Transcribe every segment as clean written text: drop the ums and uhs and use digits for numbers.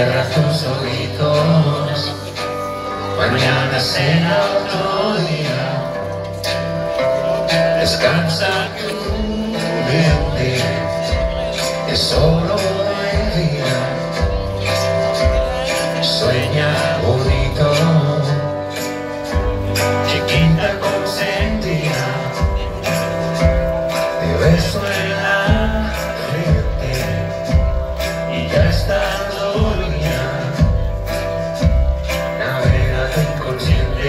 Cierra tus ojitos, mañana será otro día. Descansa tu mente, es solo el día. Sueña bonito, chiquita consentida, te beso en la frente y ya estás dormida. Navega tu inconsciente.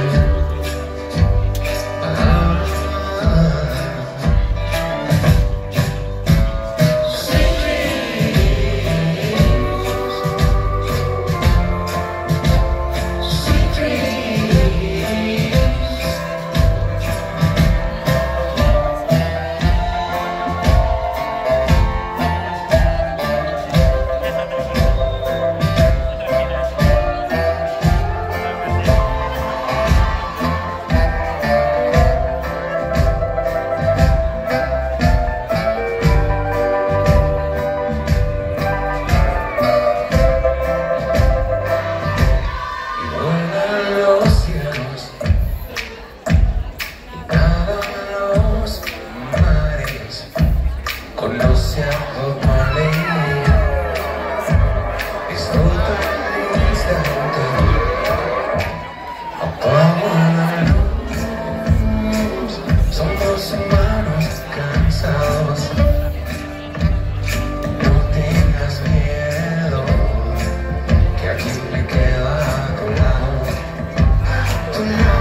Conoce a tu alegría, disfruta el instante, apaga la luz. Somos humanos cansados, no tengas miedo, que aquí me quedo a tu lado, a tu lado.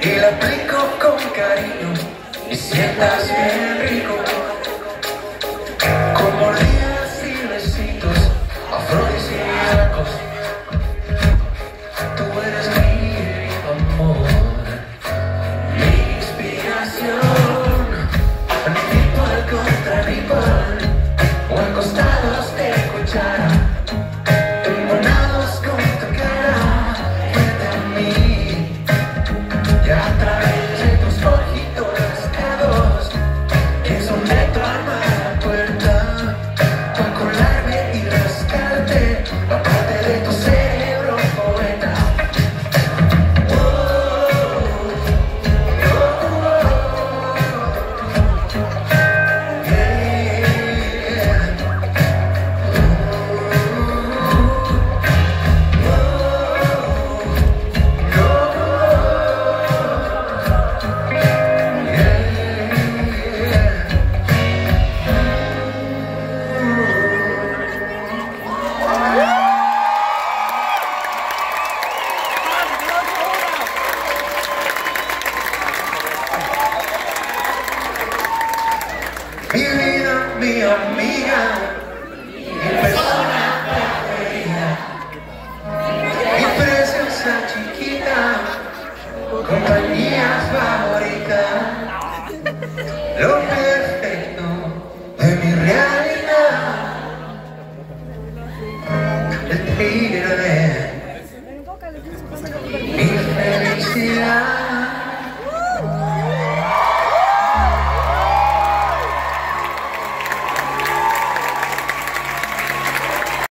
y la aplico con cariño y sientas bien rico. Con mordidas y besitos afrodisíacos. Tú eres mi amor, mi inspiración. Ritual contra ritual, o en costados de cuchara, embonados con tu cara frente a mí. Y a través de tus ojitos rascados, pienso retomar la puerta para colarme y rascarte la parte de tu cerebro poeta. Mi vida, mi amiga, mi persona preferida, mi preciosa chiquita, compañía favorita, lo perfecto de mi realidad.